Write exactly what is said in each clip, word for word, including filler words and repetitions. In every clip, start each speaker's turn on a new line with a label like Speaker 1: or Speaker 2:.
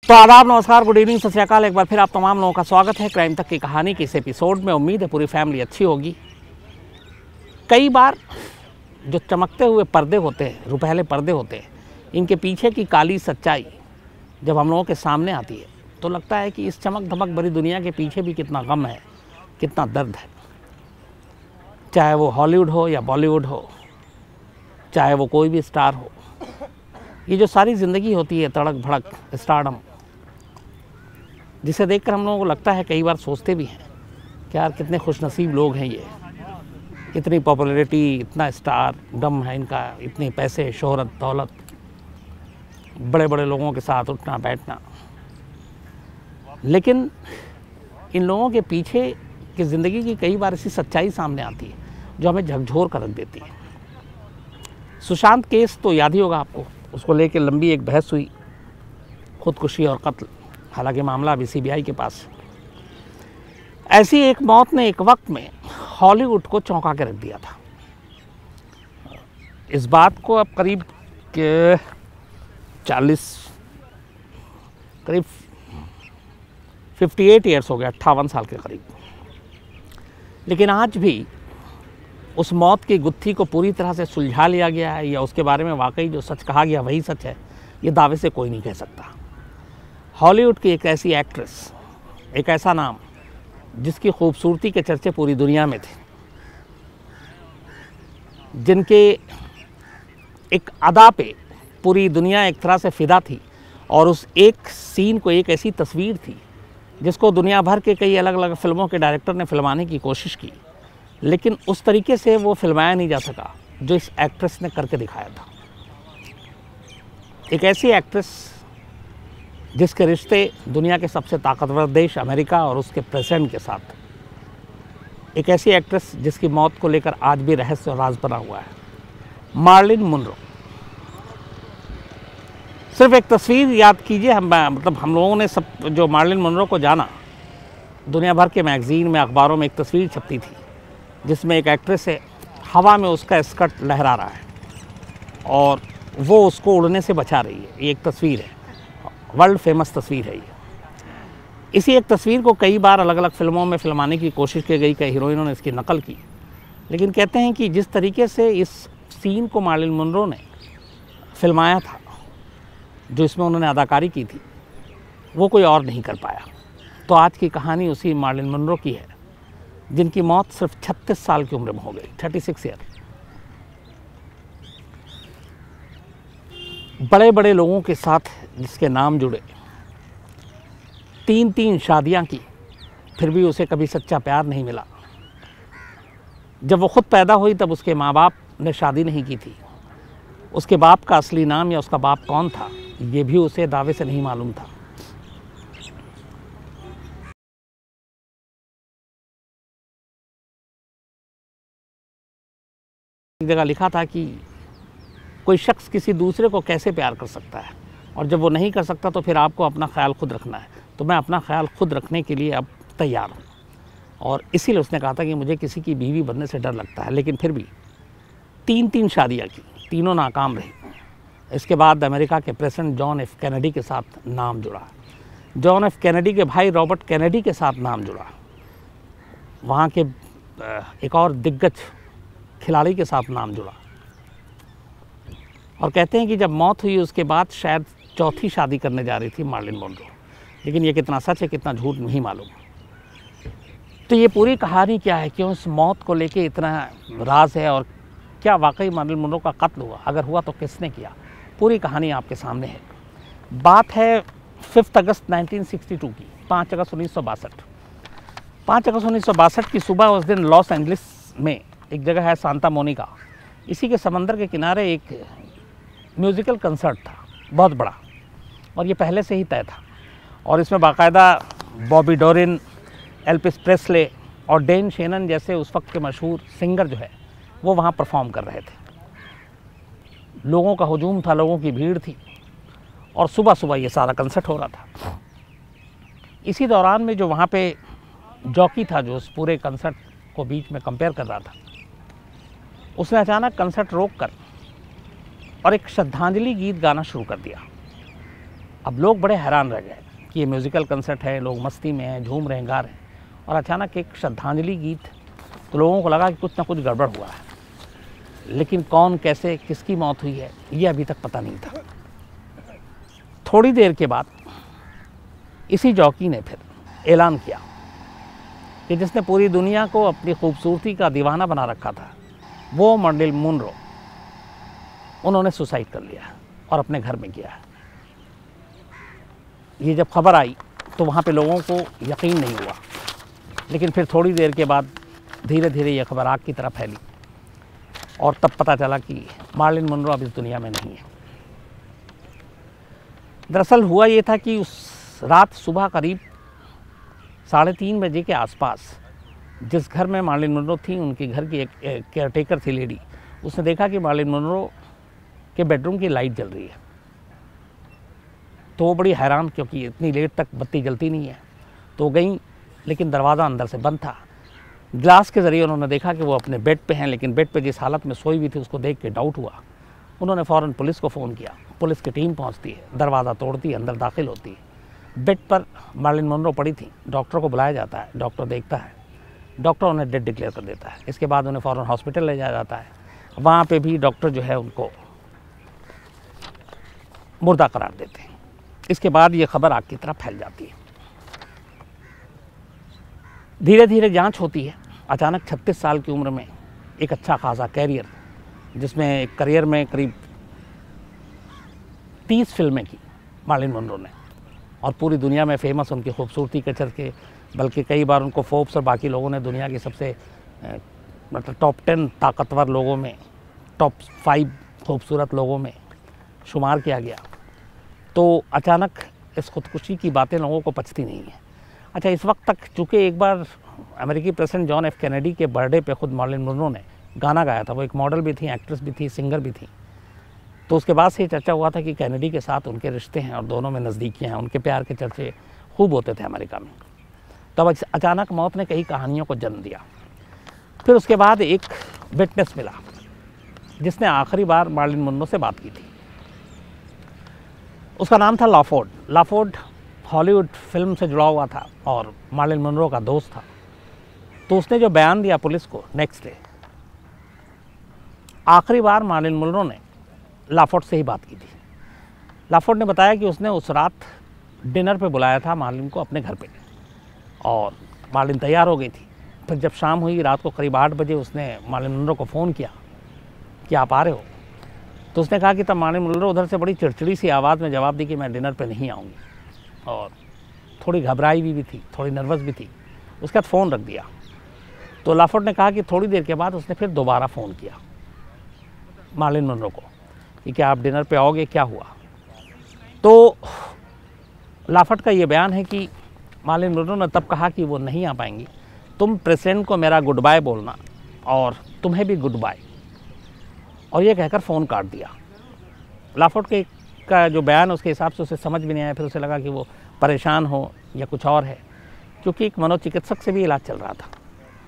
Speaker 1: तो आदाब, नमस्कार, गुड इवनिंग, सत श्री अकाल। एक बार फिर आप तमाम लोगों का स्वागत है क्राइम तक की कहानी के इस एपिसोड में। उम्मीद है पूरी फैमिली अच्छी होगी। कई बार जो चमकते हुए पर्दे होते हैं, रुपहले पर्दे होते हैं, इनके पीछे की काली सच्चाई जब हम लोगों के सामने आती है तो लगता है कि इस चमक धमक भरी दुनिया के पीछे भी कितना गम है, कितना दर्द है। चाहे वो हॉलीवुड हो या बॉलीवुड हो, चाहे वो कोई भी स्टार हो, ये जो सारी ज़िंदगी होती है तड़क भड़क स्टारडम, जिसे देखकर हम लोगों को लगता है, कई बार सोचते भी हैं कि यार कितने खुशनसीब लोग हैं ये, इतनी पॉपुलैरिटी, इतना स्टार डम है इनका, इतने पैसे, शोहरत, दौलत, बड़े बड़े लोगों के साथ उठना बैठना। लेकिन इन लोगों के पीछे की ज़िंदगी की कई बार ऐसी सच्चाई सामने आती है जो हमें झकझोर कर रख देती है। सुशांत केस तो याद ही होगा आपको, उसको लेकर लंबी एक बहस हुई, खुदकुशी और कत्ल। हालांकि मामला अभी सीबीआई के पास है। ऐसी एक मौत ने एक वक्त में हॉलीवुड को चौंका के रख दिया था। इस बात को अब करीब के चालीस करीब अट्ठावन ईयर्स हो गए, अट्ठावन साल के करीब। लेकिन आज भी उस मौत की गुत्थी को पूरी तरह से सुलझा लिया गया है या उसके बारे में वाकई जो सच कहा गया वही सच है, ये दावे से कोई नहीं कह सकता। हॉलीवुड की एक ऐसी एक्ट्रेस, एक ऐसा नाम जिसकी खूबसूरती के चर्चे पूरी दुनिया में थे, जिनके एक अदा पे पूरी दुनिया एक तरह से फिदा थी, और उस एक सीन को, एक ऐसी तस्वीर थी जिसको दुनिया भर के कई अलग अलग फिल्मों के डायरेक्टर ने फिल्माने की कोशिश की, लेकिन उस तरीके से वो फिल्माया नहीं जा सका जो इस एक्ट्रेस ने करके दिखाया था। एक ऐसी एक्ट्रेस जिसके रिश्ते दुनिया के सबसे ताकतवर देश अमेरिका और उसके प्रेसिडेंट के साथ। एक ऐसी एक्ट्रेस जिसकी मौत को लेकर आज भी रहस्य और राज बना हुआ है, मार्लिन मुनरो। सिर्फ एक तस्वीर याद कीजिए, हम मतलब हम लोगों ने सब जो मार्लिन मुनरो को जाना, दुनिया भर के मैगज़ीन में, अखबारों में एक तस्वीर छपती थी जिसमें एक एक्ट्रेस है, हवा में उसका स्कर्ट लहरा रहा है और वो उसको उड़ने से बचा रही है। ये एक तस्वीर है, वर्ल्ड फेमस तस्वीर है ये। इसी एक तस्वीर को कई बार अलग अलग फिल्मों में फिल्माने की कोशिश की गई, कई हीरोइनों ने इसकी नकल की। लेकिन कहते हैं कि जिस तरीके से इस सीन को मार्लिन मुनरो ने फिल्माया था, जो इसमें उन्होंने अदाकारी की थी, वो कोई और नहीं कर पाया। तो आज की कहानी उसी मार्लिन मुनरो की है, जिनकी मौत सिर्फ छत्तीस साल की उम्र में हो गई, छत्तीस ईयर। बड़े बड़े लोगों के साथ जिसके नाम जुड़े, तीन तीन शादियां की, फिर भी उसे कभी सच्चा प्यार नहीं मिला। जब वो खुद पैदा हुई तब उसके माँ बाप ने शादी नहीं की थी। उसके बाप का असली नाम या उसका बाप कौन था, ये भी उसे दावे से नहीं मालूम था। एक जगह लिखा था कि कोई शख्स किसी दूसरे को कैसे प्यार कर सकता है, और जब वो नहीं कर सकता तो फिर आपको अपना ख्याल खुद रखना है। तो मैं अपना ख्याल खुद रखने के लिए अब तैयार हूँ। और इसीलिए उसने कहा था कि मुझे किसी की बीवी बनने से डर लगता है। लेकिन फिर भी तीन तीन शादियाँ की, तीनों नाकाम रही। इसके बाद अमेरिका के प्रेसिडेंट जॉन एफ कैनेडी के साथ नाम जुड़ा, जॉन एफ कैनेडी के भाई रॉबर्ट कैनेडी के साथ नाम जुड़ा, वहाँ के एक और दिग्गज खिलाड़ी के साथ नाम जुड़ा। और कहते हैं कि जब मौत हुई उसके बाद शायद चौथी शादी करने जा रही थी मार्लिन मुनरो। लेकिन ये कितना सच है, कितना झूठ, नहीं मालूम। तो ये पूरी कहानी क्या है, क्यों इस मौत को लेके इतना राज है, और क्या वाकई मार्लिन मुनरो का कत्ल हुआ, अगर हुआ तो किसने किया, पूरी कहानी आपके सामने है। बात है fifth August nineteen sixty two की, पाँच अगस्त उन्नीस सौ बासठ। पाँच अगस्त उन्नीस सौ बासठ की सुबह उस दिन लॉस एंजलिस में एक जगह है सांता मोनिका, इसी के समंदर के किनारे एक म्यूज़िकल कंसर्ट था, बहुत बड़ा, और ये पहले से ही तय था। और इसमें बाकायदा बॉबी डोरिन, एल्विस प्रेस्ले और डेन शेनन जैसे उस वक्त के मशहूर सिंगर जो है वो वहाँ परफॉर्म कर रहे थे। लोगों का हुजूम था, लोगों की भीड़ थी, और सुबह सुबह ये सारा कंसर्ट हो रहा था। इसी दौरान में जो वहाँ पे जॉकी था, जो उस पूरे कंसर्ट को बीच में कंपेयर कर रहा था, उसने अचानक कंसर्ट रोक कर और एक श्रद्धांजलि गीत गाना शुरू कर दिया। अब लोग बड़े हैरान रह गए कि ये म्यूज़िकल कंसर्ट है, लोग मस्ती में हैं, झूम रहे हैं, गा रहे हैं, और अचानक एक श्रद्धांजलि गीत, तो लोगों को लगा कि कुछ ना कुछ गड़बड़ हुआ है। लेकिन कौन, कैसे, किसकी मौत हुई है, ये अभी तक पता नहीं था। थोड़ी देर के बाद इसी जॉकी ने फिर ऐलान किया कि जिसने पूरी दुनिया को अपनी खूबसूरती का दीवाना बना रखा था, वो मर्लिन मोनरो, उन्होंने सुसाइड कर लिया और अपने घर में किया। ये जब खबर आई तो वहाँ पे लोगों को यकीन नहीं हुआ, लेकिन फिर थोड़ी देर के बाद धीरे धीरे ये खबर आग की तरह फैली और तब पता चला कि मर्लिन मोनरो अब इस दुनिया में नहीं है। दरअसल हुआ ये था कि उस रात सुबह करीब साढ़े तीन बजे के आसपास जिस घर में मर्लिन मोनरो थी, उनके घर की एक केयर टेकर थी लेडी, उसने देखा कि मर्लिन मोनरो के बेडरूम की लाइट जल रही है। तो वो बड़ी हैरान, क्योंकि इतनी लेट तक बत्ती जलती नहीं है। तो गई, लेकिन दरवाज़ा अंदर से बंद था। ग्लास के ज़रिए उन्होंने देखा कि वो अपने बेड पे हैं, लेकिन बेड पे जिस हालत में सोई हुई थी उसको देख के डाउट हुआ। उन्होंने फ़ौरन पुलिस को फ़ोन किया। पुलिस की टीम पहुंचती है, दरवाज़ा तोड़ती है, अंदर दाखिल होती है। बेड पर मर्लिन मोनरो पड़ी थी। डॉक्टर को बुलाया जाता है, डॉक्टर देखता है, डॉक्टर उन्हें डेड डिक्लेयर कर देता है। इसके बाद उन्हें फ़ौरन हॉस्पिटल ले जाया जाता है। वहाँ पे भी डॉक्टर जो है उनको मुर्दा करार देते हैं। इसके बाद ये खबर आग की तरह फैल जाती है। धीरे धीरे जांच होती है। अचानक छत्तीस साल की उम्र में एक अच्छा खासा कैरियर, जिसमें एक करियर में करीब तीस फिल्में की मर्लिन मोनरो ने, और पूरी दुनिया में फेमस उनकी खूबसूरती के चलते, बल्कि कई बार उनको फोर्ब्स और बाकी लोगों ने दुनिया की सबसे मतलब टॉप टेन ताकतवर लोगों में, टॉप फाइव खूबसूरत लोगों में शुमार किया गया। तो अचानक इस खुदकुशी की बातें लोगों को पचती नहीं है। अच्छा, इस वक्त तक चूँकि एक बार अमेरिकी प्रेसिडेंट जॉन एफ कैनेडी के बर्थडे पे खुद मर्लिन मोनरो ने गाना गाया था। वो एक मॉडल भी थी, एक्ट्रेस भी थी, सिंगर भी थी। तो उसके बाद से ये चर्चा हुआ था कि कैनेडी के साथ उनके रिश्ते हैं और दोनों में नज़दीकियाँ हैं। उनके प्यार के चर्चे खूब होते थे अमेरिका में। तब अचानक मौत ने कई कहानियों को जन्म दिया। फिर उसके बाद एक विटनेस मिला जिसने आखिरी बार मर्लिन मोनरो से बात की थी। उसका नाम था लॉफोर्ड। लॉफोर्ड हॉलीवुड फिल्म से जुड़ा हुआ था और मर्लिन मोनरो का दोस्त था। तो उसने जो बयान दिया पुलिस को नेक्स्ट डे, आखिरी बार मर्लिन मोनरो ने लॉफोर्ड से ही बात की थी। लॉफोर्ड ने बताया कि उसने उस रात डिनर पे बुलाया था मर्लिन को अपने घर पे, और मर्लिन तैयार हो गई थी। फिर जब शाम हुई, रात को करीब आठ बजे, उसने मर्लिन मोनरो को फ़ोन किया कि आप आ रहे हो। तो उसने कहा कि तब मर्लिन मोनरो उधर से बड़ी चिड़चिड़ी सी आवाज़ में जवाब दी कि मैं डिनर पे नहीं आऊँगी, और थोड़ी घबराई हुई भी थी, थोड़ी नर्वस भी थी। उसके बाद फ़ोन रख दिया। तो लॉफोर्ड ने कहा कि थोड़ी देर के बाद उसने फिर दोबारा फ़ोन किया मर्लिन मोनरो को कि क्या आप डिनर पे आओगे, क्या हुआ। तो लॉफोर्ड का ये बयान है कि मर्लिन मोनरो ने तब कहा कि वो नहीं आ पाएंगी, तुम प्रेसिडेंट को मेरा गुड बाय बोलना और तुम्हें भी गुड बाय, और ये कहकर फ़ोन काट दिया। लॉफोर्ड के का जो बयान उसके हिसाब से उसे समझ भी नहीं आया। फिर उसे लगा कि वो परेशान हो या कुछ और है, क्योंकि एक मनोचिकित्सक से भी इलाज चल रहा था।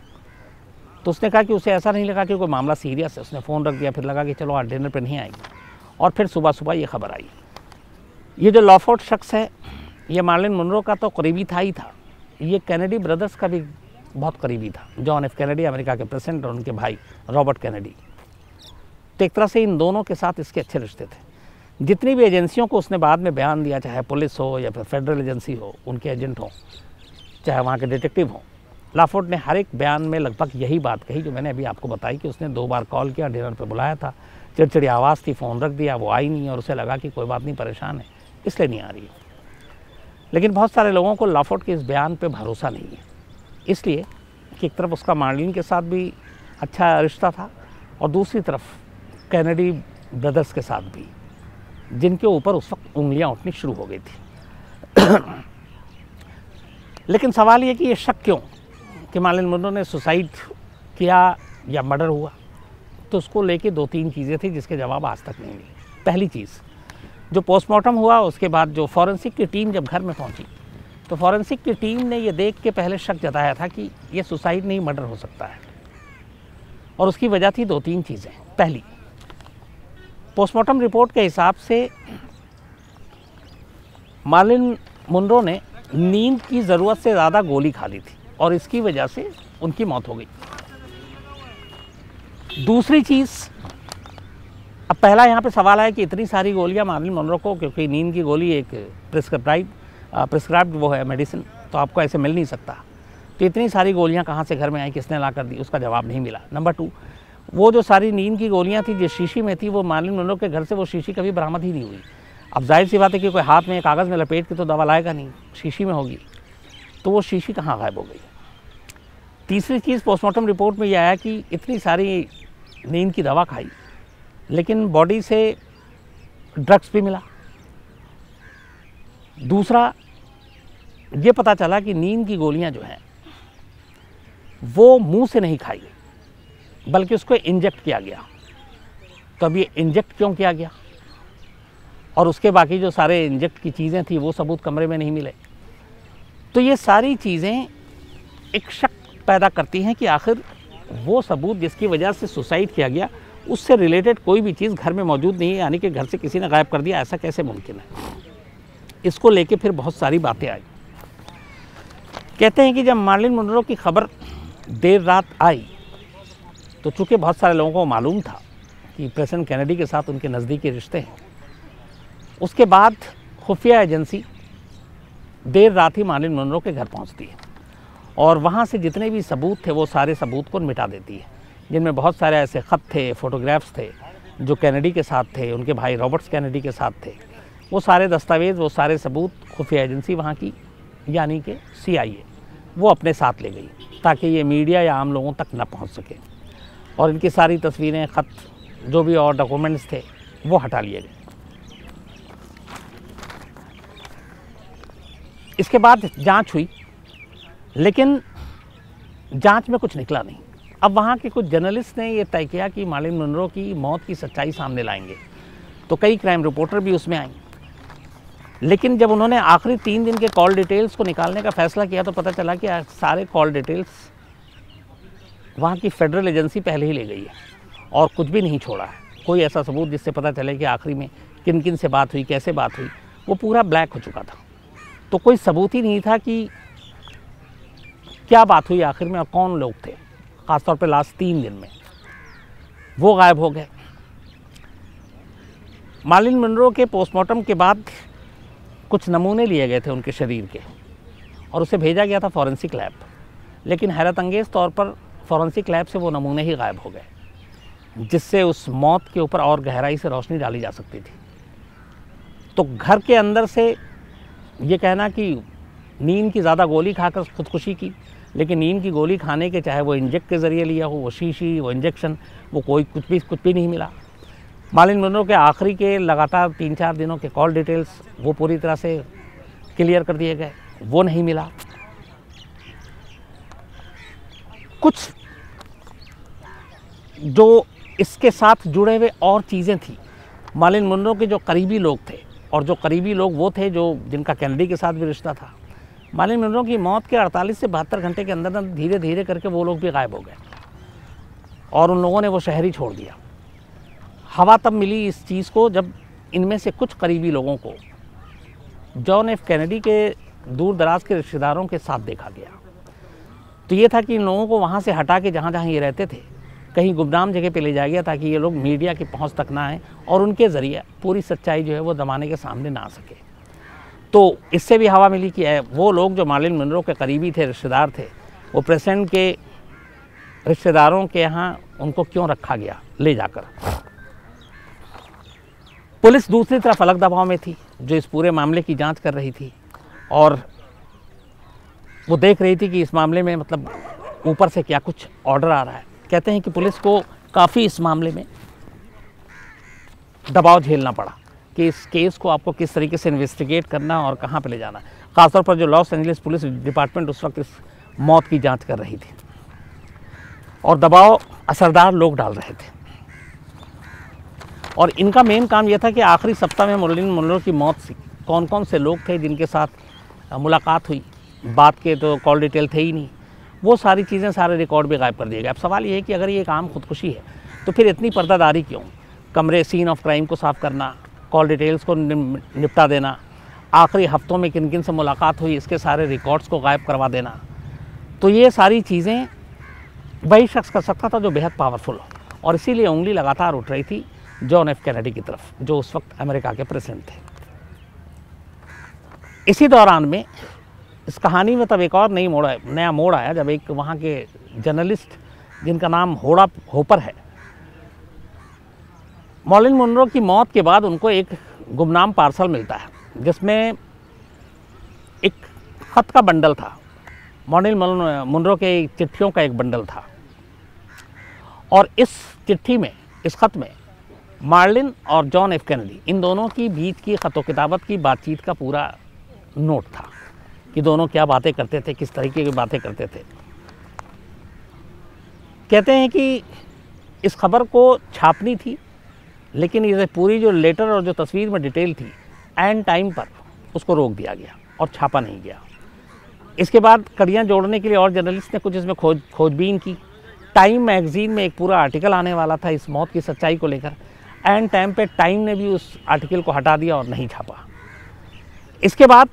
Speaker 1: तो उसने कहा कि उसे ऐसा नहीं लगा कि कोई मामला सीरियस है। उसने फ़ोन रख दिया। फिर लगा कि चलो आज डिनर पे नहीं आएगी, और फिर सुबह सुबह ये खबर आई। ये जो लॉफोर्ड शख्स है, ये मर्लिन मोनरो का तो करीबी था ही था, ये कैनेडी ब्रदर्स का भी बहुत करीबी था। जॉन एफ कैनेडी अमेरिका के प्रेसिडेंट और उनके भाई रॉबर्ट कैनेडी। तो एक तरह से इन दोनों के साथ इसके अच्छे रिश्ते थे। जितनी भी एजेंसियों को उसने बाद में बयान दिया, चाहे पुलिस हो या फिर फेडरल एजेंसी हो, उनके एजेंट हों, चाहे वहाँ के डिटेक्टिव हों, लॉफोर्ड ने हर एक बयान में लगभग यही बात कही जो मैंने अभी आपको बताई कि उसने दो बार कॉल किया, डिनर पे बुलाया था, चिड़चिड़ी आवाज़ थी, फ़ोन रख दिया, वो आई नहीं, और उसे लगा कि कोई बात नहीं, परेशान है इसलिए नहीं आ रही है। लेकिन बहुत सारे लोगों को लॉफोर्ड के इस बयान पे भरोसा नहीं है, इसलिए कि एक तरफ उसका मर्लिन के साथ भी अच्छा रिश्ता था और दूसरी तरफ कैनेडी ब्रदर्स के साथ भी, जिनके ऊपर उस वक्त उंगलियां उठनी शुरू हो गई थी। लेकिन सवाल ये कि ये शक क्यों कि मर्लिन मोनरो ने सुसाइड किया या मर्डर हुआ, तो उसको लेके दो तीन चीज़ें थी जिसके जवाब आज तक नहीं मिले। पहली चीज़, जो पोस्टमार्टम हुआ उसके बाद जो फॉरेंसिक की टीम जब घर में पहुंची, तो फॉरेंसिक की टीम ने ये देख के पहले शक जताया था कि ये सुसाइड नहीं मर्डर हो सकता है, और उसकी वजह थी दो तीन चीज़ें। पहली, पोस्टमार्टम रिपोर्ट के हिसाब से मार्लिन मुनरो ने नींद की ज़रूरत से ज़्यादा गोली खा ली थी और इसकी वजह से उनकी मौत हो गई। दूसरी चीज़, अब पहला यहाँ पे सवाल है कि इतनी सारी गोलियाँ मार्लिन मुनरो को, क्योंकि नींद की गोली एक प्रिस्क्राइब प्रिस्क्राइब्ड वो है मेडिसिन, तो आपको ऐसे मिल नहीं सकता, तो इतनी सारी गोलियाँ कहाँ से घर में आई, किसने ला कर दी, उसका जवाब नहीं मिला। नंबर टू, वो जो सारी नींद की गोलियाँ थी जिस शीशी में थी, वो मार्लिन मुनरो के घर से वो शीशी कभी बरामद ही नहीं हुई। अब जाहिर सी बात है कि कोई हाथ में कागज़ में लपेट के तो दवा लाएगा नहीं, शीशी में होगी, तो वो शीशी कहाँ गायब हो गई। तीसरी चीज़, पोस्टमार्टम रिपोर्ट में यह आया कि इतनी सारी नींद की दवा खाई लेकिन बॉडी से ड्रग्स भी मिला। दूसरा, ये पता चला कि नींद की गोलियां जो हैं वो मुंह से नहीं खाई गई बल्कि उसको इंजेक्ट किया गया। तो अब ये इंजेक्ट क्यों किया गया, और उसके बाकी जो सारे इंजेक्ट की चीज़ें थी वो सबूत कमरे में नहीं मिले। तो ये सारी चीज़ें एक शक पैदा करती हैं कि आखिर वो सबूत जिसकी वजह से सुसाइड किया गया उससे रिलेटेड कोई भी चीज़ घर में मौजूद नहीं है, यानी कि घर से किसी ने गायब कर दिया, ऐसा कैसे मुमकिन है। इसको लेके फिर बहुत सारी बातें आई। कहते हैं कि जब मार्लिन मुनरो की खबर देर रात आई तो चूँकि बहुत सारे लोगों को मालूम था कि प्रेसिडेंट कैनेडी के साथ उनके नज़दीकी रिश्ते हैं, उसके बाद खुफिया एजेंसी देर रात ही मार्लिन मुनरो के घर पहुंचती है और वहाँ से जितने भी सबूत थे वो सारे सबूत को मिटा देती है, जिनमें बहुत सारे ऐसे ख़त थे, फ़ोटोग्राफ्स थे जो कैनेडी के साथ थे, उनके भाई रॉबर्ट्स कैनेडी के साथ थे। वो सारे दस्तावेज़, वो सारे सबूत खुफिया एजेंसी वहाँ की यानी कि सी आई ए वो अपने साथ ले गई ताकि ये मीडिया या आम लोगों तक न पहुँच सके, और इनकी सारी तस्वीरें, ख़त, जो भी और डॉक्यूमेंट्स थे वो हटा लिए गए। इसके बाद जांच हुई लेकिन जांच में कुछ निकला नहीं। अब वहाँ के कुछ जर्नलिस्ट ने ये तय किया कि मार्लिन मुनरो की मौत की सच्चाई सामने लाएंगे, तो कई क्राइम रिपोर्टर भी उसमें आई। लेकिन जब उन्होंने आखिरी तीन दिन के कॉल डिटेल्स को निकालने का फैसला किया तो पता चला कि सारे कॉल डिटेल्स वहाँ की फेडरल एजेंसी पहले ही ले गई है और कुछ भी नहीं छोड़ा है। कोई ऐसा सबूत जिससे पता चले कि आखिरी में किन किन से बात हुई, कैसे बात हुई, वो पूरा ब्लैक हो चुका था। तो कोई सबूत ही नहीं था कि क्या बात हुई आखिर में और कौन लोग थे, ख़ासतौर पे लास्ट तीन दिन में वो गायब हो गए। मार्लिन मुनरो के पोस्टमार्टम के बाद कुछ नमूने लिए गए थे उनके शरीर के और उसे भेजा गया था फॉरेंसिक लैब, लेकिन हैरत अंगेज़ तौर पर फॉरेंसिक लैब से वो नमूने ही गायब हो गए, जिससे उस मौत के ऊपर और गहराई से रोशनी डाली जा सकती थी। तो घर के अंदर से ये कहना कि नींद की ज़्यादा गोली खाकर खुदकुशी की, लेकिन नींद की गोली खाने के चाहे वो इंजेक्ट के ज़रिए लिया हो, वो शीशी, वो इंजेक्शन, वो कोई कुछ भी कुछ भी नहीं मिला। मार्लिन मुनरो के आखिरी के लगातार तीन चार दिनों के कॉल डिटेल्स वो पूरी तरह से क्लियर कर दिए गए, वो नहीं मिला। कुछ जो इसके साथ जुड़े हुए और चीज़ें थी, मार्लिन मुनरो के जो करीबी लोग थे, और जो करीबी लोग वो थे जो जिनका कैनेडी के साथ भी रिश्ता था। मार्लिन मुनरो की मौत के अड़तालीस से बहत्तर घंटे के अंदर धीरे धीरे करके वो लोग भी गायब हो गए और उन लोगों ने वो शहर ही छोड़ दिया। हवा तब मिली इस चीज़ को जब इनमें से कुछ करीबी लोगों को जॉन एफ कैनेडी के दूर दराज के रिश्तेदारों के साथ देखा गया। तो ये था कि इन लोगों को वहाँ से हटा के जहाँ जहाँ ये रहते थे कहीं गुमनाम जगह पे ले जाया गया ताकि ये लोग मीडिया की पहुँच तक ना आए और उनके ज़रिए पूरी सच्चाई जो है वो ज़माने के सामने ना आ सके। तो इससे भी हवा मिली कि वो लोग जो मार्लिन मुनरो के करीबी थे, रिश्तेदार थे, वो प्रेसिडेंट के रिश्तेदारों के यहाँ उनको क्यों रखा गया ले जाकर। पुलिस दूसरी तरफ अलग दबाव में थी जो इस पूरे मामले की जांच कर रही थी और वो देख रही थी कि इस मामले में मतलब ऊपर से क्या कुछ ऑर्डर आ रहा है। कहते हैं कि पुलिस को काफ़ी इस मामले में दबाव झेलना पड़ा कि इस केस को आपको किस तरीके से इन्वेस्टिगेट करना और कहाँ पे ले जाना। ख़ासतौर पर जो लॉस एंजलिस पुलिस डिपार्टमेंट उस वक्त इस मौत की जांच कर रही थी और दबाव असरदार लोग डाल रहे थे। और इनका मेन काम यह था कि आखिरी सप्ताह में मार्लिन मुनरो की मौत से कौन कौन से लोग थे जिनके साथ मुलाकात हुई, बात के तो कॉल डिटेल थे ही नहीं, वो सारी चीज़ें, सारे रिकॉर्ड भी गायब कर दिए गए। अब सवाल ये है कि अगर ये एक आम खुदकुशी है तो फिर इतनी पर्दादारी क्यों? कमरे, सीन ऑफ क्राइम को साफ़ करना, कॉल डिटेल्स को निपटा देना आखिरी हफ्तों में किन किन से मुलाकात हुई, इसके सारे रिकॉर्ड्स को गायब करवा देना। तो ये सारी चीज़ें वही शख्स कर सकता था जो बेहद पावरफुल हो, और इसीलिए उंगली लगातार उठ रही थी जॉन एफ कैनेडी की तरफ, जो उस वक्त अमेरिका के प्रेसिडेंट थे। इसी दौरान में इस कहानी में तब एक और नई मोड़ नया मोड़ आया, जब एक वहाँ के जर्नलिस्ट जिनका नाम होड़ा होपर है, मर्लिन मुनरो की मौत के बाद उनको एक गुमनाम पार्सल मिलता है जिसमें एक ख़त का बंडल था। मर्लिन मुनरो के चिट्ठियों का एक बंडल था, और इस चिट्ठी में, इस ख़त में मार्लिन और जॉन एफ कैनेडी इन दोनों की बीच की ख़तो किताबत की बातचीत का पूरा नोट था कि दोनों क्या बातें करते थे, किस तरीके की बातें करते थे। कहते हैं कि इस खबर को छापनी थी, लेकिन ये पूरी जो लेटर और जो तस्वीर में डिटेल थी, एंड टाइम पर उसको रोक दिया गया और छापा नहीं गया। इसके बाद कड़ियाँ जोड़ने के लिए और जर्नलिस्ट ने कुछ इसमें खोज खोजबीन की। टाइम मैगज़ीन में एक पूरा आर्टिकल आने वाला था इस मौत की सच्चाई को लेकर। एंड टाइम पे टाइम ने भी उस आर्टिकल को हटा दिया और नहीं छापा। इसके बाद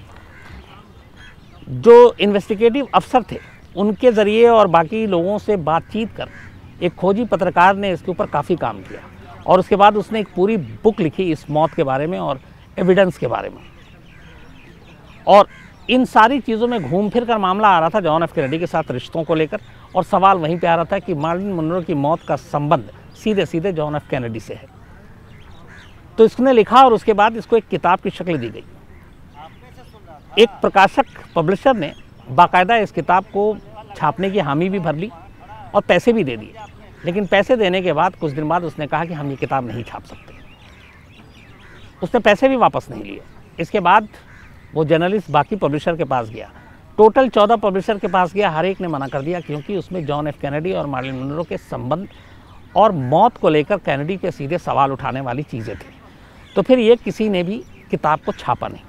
Speaker 1: जो इन्वेस्टिगेटिव अफसर थे, उनके ज़रिए और बाकी लोगों से बातचीत कर एक खोजी पत्रकार ने इसके ऊपर काफ़ी काम किया, और उसके बाद उसने एक पूरी बुक लिखी इस मौत के बारे में और एविडेंस के बारे में। और इन सारी चीज़ों में घूम फिर कर मामला आ रहा था जॉन एफ कैनेडी के साथ रिश्तों को लेकर, और सवाल वहीं पे आ रहा था कि मार्लिन मुनरो की मौत का संबंध सीधे सीधे जॉन एफ कैनेडी से है। तो इसने लिखा और उसके बाद इसको एक किताब की शक्ल दी गई। एक प्रकाशक पब्लिशर ने बाकायदा इस किताब को छापने की हामी भी भर ली और पैसे भी दे दिए, लेकिन पैसे देने के बाद कुछ दिन बाद उसने कहा कि हम ये किताब नहीं छाप सकते। उसने पैसे भी वापस नहीं लिए। इसके बाद वो जर्नलिस्ट बाकी पब्लिशर के पास गया, टोटल चौदह पब्लिशर के पास गया, हर एक ने मना कर दिया, क्योंकि उसमें जॉन एफ कैनेडी और मार्लिन मुनरो के संबंध और मौत को लेकर कैनेडी के सीधे सवाल उठाने वाली चीज़ें थी। तो फिर ये किसी ने भी किताब को छापा नहीं।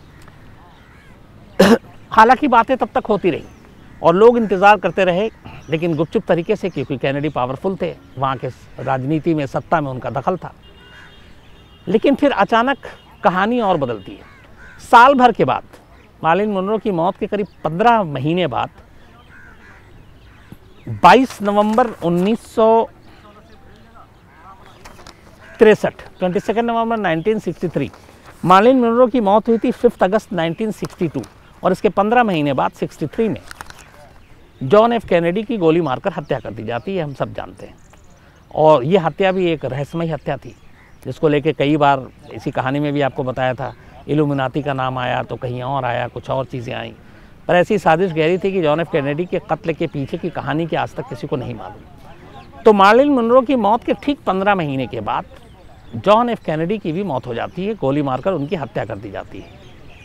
Speaker 1: हालांकि बातें तब तक होती रही और लोग इंतज़ार करते रहे, लेकिन गुपचुप तरीके से, क्योंकि कैनेडी पावरफुल थे, वहाँ के राजनीति में, सत्ता में उनका दखल था। लेकिन फिर अचानक कहानी और बदलती है। साल भर के बाद, मार्लिन मुनरो की मौत के करीब पंद्रह महीने बाद, बाईस नवंबर उन्नीस सौ तिरसठ, बाईस नवंबर उन्नीस सौ तिरसठ, मार्लिन मुनरो की मौत हुई थी पाँच अगस्त उन्नीस सौ बासठ, और इसके पंद्रह महीने बाद तिरसठ में जॉन एफ कैनेडी की गोली मारकर हत्या कर दी जाती है, हम सब जानते हैं। और ये हत्या भी एक रहस्यमयी हत्या थी, जिसको लेके कई बार इसी कहानी में भी आपको बताया था, इल्यूमिनाती का नाम आया तो कहीं और आया, कुछ और चीज़ें आईं, पर ऐसी साजिश गहरी थी कि जॉन एफ कैनेडी के कत्ल के पीछे की कहानी की आज तक किसी को नहीं मालूम। तो मार्लिन मुनरो की मौत के ठीक पंद्रह महीने के बाद जॉन एफ कैनेडी की भी मौत हो जाती है, गोली मारकर उनकी हत्या कर दी जाती है।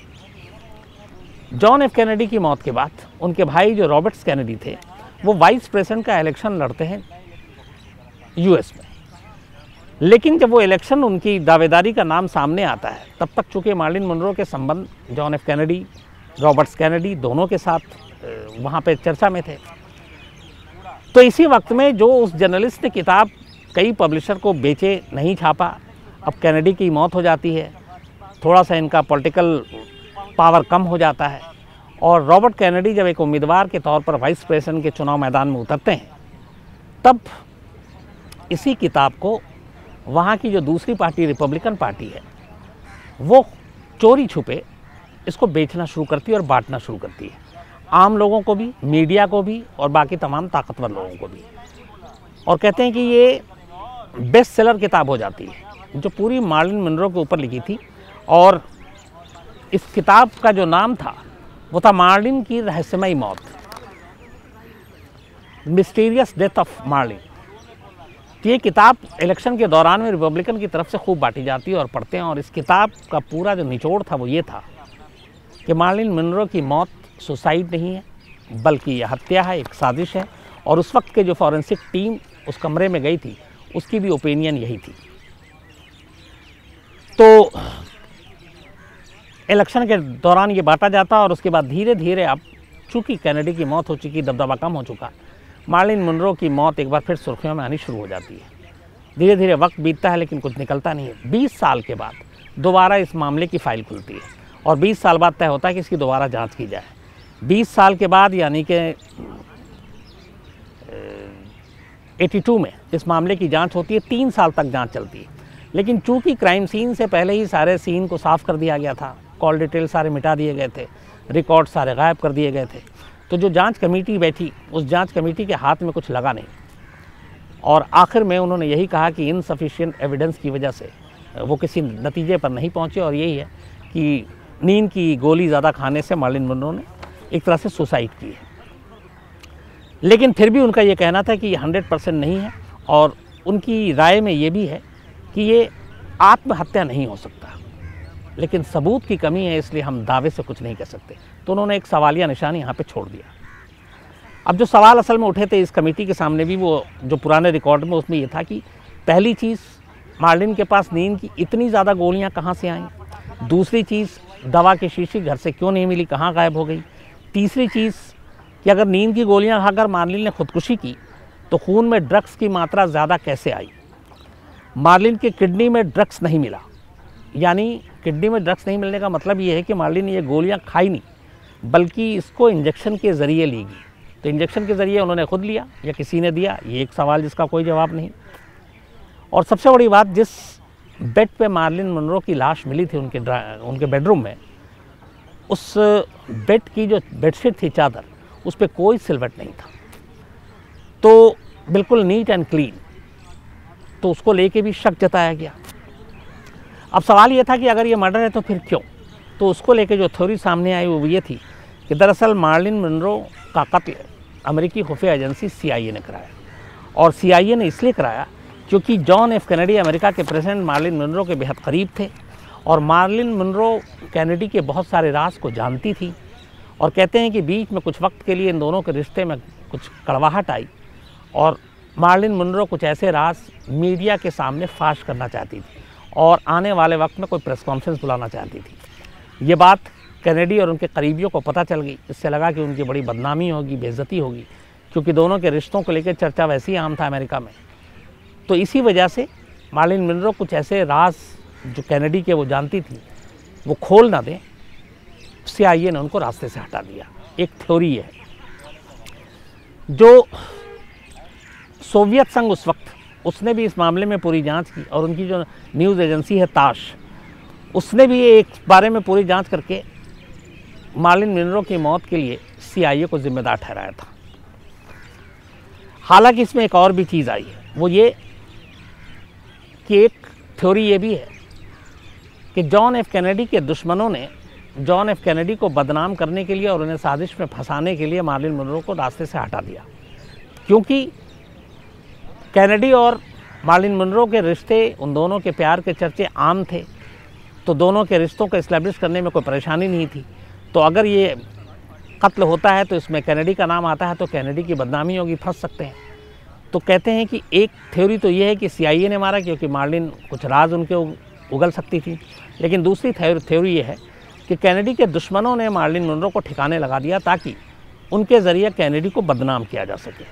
Speaker 1: जॉन एफ कैनेडी की मौत के बाद उनके भाई जो रॉबर्ट्स कैनेडी थे, वो वाइस प्रेसिडेंट का इलेक्शन लड़ते हैं यूएस में। लेकिन जब वो इलेक्शन, उनकी दावेदारी का नाम सामने आता है, तब तक चूँकि मार्लिन मुनरो के संबंध John F Kennedy, Roberts Kennedy दोनों के साथ वहाँ पे चर्चा में थे। तो इसी वक्त में जो उस जर्नलिस्ट ने किताब कई पब्लिशर को बेचे, नहीं छापा, अब कैनेडी की मौत हो जाती है, थोड़ा सा इनका पॉलिटिकल पावर कम हो जाता है, और रॉबर्ट कैनेडी जब एक उम्मीदवार के तौर पर वाइस प्रेसिडेंट के चुनाव मैदान में उतरते हैं, तब इसी किताब को वहाँ की जो दूसरी पार्टी, रिपब्लिकन पार्टी है, वो चोरी छुपे इसको बेचना शुरू करती है और बांटना शुरू करती है, आम लोगों को भी, मीडिया को भी, और बाकी तमाम ताकतवर लोगों को भी। और कहते हैं कि ये बेस्ट सेलर किताब हो जाती है, जो पूरी मार्लिन मुनरो के ऊपर लिखी थी। और इस किताब का जो नाम था वो था मार्लिन की रहस्यमयी मौत, मिस्टीरियस डेथ ऑफ मार्लिन। तो ये किताब इलेक्शन के दौरान में रिपब्लिकन की तरफ से खूब बांटी जाती है और पढ़ते हैं। और इस किताब का पूरा जो निचोड़ था वो ये था कि मार्लिन मुनरो की मौत सुसाइड नहीं है, बल्कि यह हत्या है, एक साजिश है। और उस वक्त के जो फॉरेंसिक टीम उस कमरे में गई थी, उसकी भी ओपिनियन यही थी। तो इलेक्शन के दौरान ये बांटा जाता, और उसके बाद धीरे धीरे, अब चूँकि कैनेडी की मौत हो चुकी, दबदबा कम हो चुका, मार्लिन मुनरो की मौत एक बार फिर सुर्खियों में आनी शुरू हो जाती है। धीरे धीरे वक्त बीतता है, लेकिन कुछ निकलता नहीं है। बीस साल के बाद दोबारा इस मामले की फाइल खुलती है, और बीस साल बाद तय होता है कि इसकी दोबारा जांच की जाए। बीस साल के बाद यानी कि बयासी में इस मामले की जांच होती है, तीन साल तक जांच चलती है। लेकिन चूंकि क्राइम सीन से पहले ही सारे सीन को साफ़ कर दिया गया था, कॉल डिटेल सारे मिटा दिए गए थे, रिकॉर्ड सारे गायब कर दिए गए थे, तो जो जांच कमेटी बैठी उस जांच कमेटी के हाथ में कुछ लगा नहीं और आखिर में उन्होंने यही कहा कि इनसफिशिएंट एविडेंस की वजह से वो किसी नतीजे पर नहीं पहुंचे और यही है कि नींद की गोली ज़्यादा खाने से मार्लिन मनरो ने एक तरह से सुसाइड की है। लेकिन फिर भी उनका ये कहना था कि ये हंड्रेड परसेंट नहीं है और उनकी राय में ये भी है कि ये आत्महत्या नहीं हो सकता, लेकिन सबूत की कमी है इसलिए हम दावे से कुछ नहीं कह सकते। तो उन्होंने एक सवालिया निशान यहाँ पे छोड़ दिया। अब जो सवाल असल में उठे थे इस कमेटी के सामने भी, वो जो पुराने रिकॉर्ड में उसमें ये था कि पहली चीज़ मार्लिन के पास नींद की इतनी ज़्यादा गोलियाँ कहाँ से आईं, दूसरी चीज़ दवा की शीशी घर से क्यों नहीं मिली, कहाँ गायब हो गई, तीसरी चीज़ कि अगर नींद की गोलियाँ खाकर मार्लिन ने खुदकुशी की तो खून में ड्रग्स की मात्रा ज़्यादा कैसे आई। मार्लिन की किडनी में ड्रग्स नहीं मिला, यानी किडनी में ड्रग्स नहीं मिलने का मतलब ये है कि मार्लिन ने ये गोलियां खाई नहीं बल्कि इसको इंजेक्शन के ज़रिए ली गई। तो इंजेक्शन के ज़रिए उन्होंने खुद लिया या किसी ने दिया, ये एक सवाल जिसका कोई जवाब नहीं। और सबसे बड़ी बात, जिस बेड पे मार्लिन मनरो की लाश मिली थी उनके उनके बेडरूम में, उस बेड की जो बेडशीट थी, चादर, उस पर कोई सिलवट नहीं था, तो बिल्कुल नीट एंड क्लीन। तो उसको लेके भी शक जताया गया। अब सवाल ये था कि अगर ये मर्डर है तो फिर क्यों। तो उसको लेके जो थ्योरी सामने आई वो ये थी कि दरअसल मार्लिन मनरो का कत्ल अमेरिकी खुफिया एजेंसी सी आई ए ने कराया, और सी आई ए ने इसलिए कराया क्योंकि जॉन एफ कैनेडी अमेरिका के प्रेसिडेंट मार्लिन मनरो के बेहद करीब थे और मार्लिन मनरो कैनेडी के बहुत सारे राज को जानती थी। और कहते हैं कि बीच में कुछ वक्त के लिए इन दोनों के रिश्ते में कुछ कड़वाहट आई और मार्लिन मनरो कुछ ऐसे राज मीडिया के सामने फाश करना चाहती थी और आने वाले वक्त में कोई प्रेस कॉन्फ्रेंस बुलाना चाहती थी। ये बात कैनेडी और उनके करीबियों को पता चल गई। इससे लगा कि उनकी बड़ी बदनामी होगी, बेइज्जती होगी, क्योंकि दोनों के रिश्तों को लेकर चर्चा वैसे ही आम था अमेरिका में। तो इसी वजह से मार्लिन मनरो कुछ ऐसे राज जो कैनेडी के वो जानती थी वो खोल ना दें, सी आई ए ने उनको रास्ते से हटा दिया। एक थ्योरी है। जो सोवियत संघ उस वक्त, उसने भी इस मामले में पूरी जांच की और उनकी जो न्यूज़ एजेंसी है ताश, उसने भी एक बारे में पूरी जांच करके मार्लिन मनरो की मौत के लिए सी आई ए को जिम्मेदार ठहराया था। हालांकि इसमें एक और भी चीज़ आई है, वो ये कि एक थ्योरी ये भी है कि जॉन एफ कैनेडी के दुश्मनों ने जॉन एफ कैनेडी को बदनाम करने के लिए और उन्हें साजिश में फंसाने के लिए मार्लिन मनरो को रास्ते से हटा दिया, क्योंकि कैनेडी और मार्लिन मनरो के रिश्ते, उन दोनों के प्यार के चर्चे आम थे, तो दोनों के रिश्तों को इस्टेब्लिश करने में कोई परेशानी नहीं थी। तो अगर ये कत्ल होता है तो इसमें कैनेडी का नाम आता है तो कैनेडी की बदनामी होगी, फंस सकते हैं। तो कहते हैं कि एक थ्योरी तो ये है कि सी आई ए ने मारा क्योंकि मार्लिन कुछ राज उनके उगल सकती थी, लेकिन दूसरी थ्योरी ये है कि कैनेडी के दुश्मनों ने मार्लिन मनरो को ठिकाने लगा दिया ताकि उनके ज़रिए कैनेडी को बदनाम किया जा सके।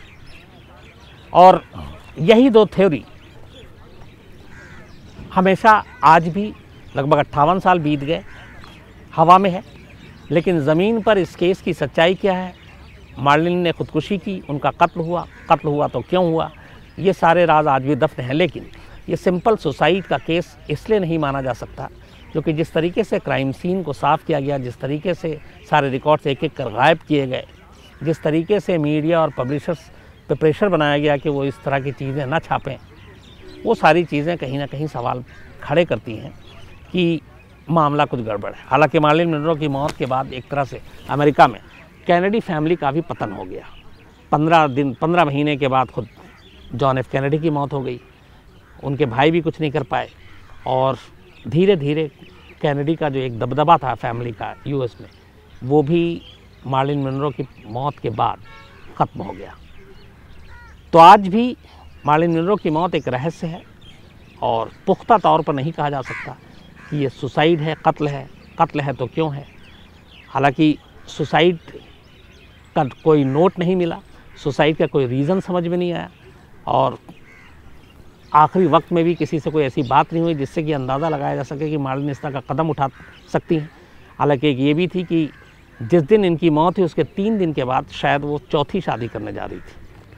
Speaker 1: और यही दो थ्योरी हमेशा आज भी लगभग अट्ठावन साल बीत गए हवा में है, लेकिन ज़मीन पर इस केस की सच्चाई क्या है, मार्लिन ने खुदकुशी की, उनका कत्ल हुआ, कत्ल हुआ तो क्यों हुआ, ये सारे राज आज भी दफ्न हैं। लेकिन ये सिंपल सुसाइड का केस इसलिए नहीं माना जा सकता क्योंकि जिस तरीके से क्राइम सीन को साफ़ किया गया, जिस तरीके से सारे रिकॉर्ड्स एक एक कर गायब किए गए, जिस तरीके से मीडिया और पब्लिशर्स पे प्रेशर बनाया गया कि वो इस तरह की चीज़ें ना छापें, वो सारी चीज़ें कहीं ना कहीं सवाल खड़े करती हैं कि मामला कुछ गड़बड़ है। हालांकि मार्लिन मनरो की मौत के बाद एक तरह से अमेरिका में कैनेडी फैमिली का भी पतन हो गया। पंद्रह दिन पंद्रह महीने के बाद खुद जॉन एफ कैनेडी की मौत हो गई, उनके भाई भी कुछ नहीं कर पाए और धीरे धीरे कैनेडी का जो एक दबदबा था फैमिली का यू एस में, वो भी मार्लिन मनरो की मौत के बाद ख़त्म हो गया। तो आज भी मार्लिन मनरो की मौत एक रहस्य है और पुख्ता तौर पर नहीं कहा जा सकता कि ये सुसाइड है, कत्ल है। कत्ल है तो क्यों है। हालांकि सुसाइड का कोई नोट नहीं मिला, सुसाइड का कोई रीज़न समझ में नहीं आया और आखिरी वक्त में भी किसी से कोई ऐसी बात नहीं हुई जिससे कि अंदाज़ा लगाया जा सके कि मार्लिन इस तरह का कदम उठा सकती हैं। हालांकि एक ये भी थी कि जिस दिन इनकी मौत हुई उसके तीन दिन के बाद शायद वो चौथी शादी करने जा रही थी।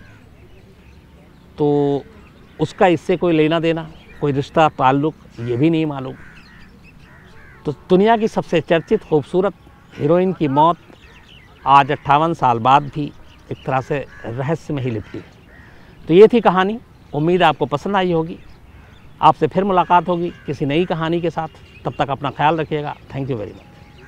Speaker 1: तो उसका इससे कोई लेना देना, कोई रिश्ता ताल्लुक़ ये भी नहीं मालूम। तो दुनिया की सबसे चर्चित खूबसूरत हीरोइन की मौत आज अट्ठावन साल बाद भी एक तरह से रहस्य में ही लिपटी। तो ये थी कहानी। उम्मीद है आपको पसंद आई होगी। आपसे फिर मुलाकात होगी किसी नई कहानी के साथ। तब तक अपना ख्याल रखिएगा। Thank you very much.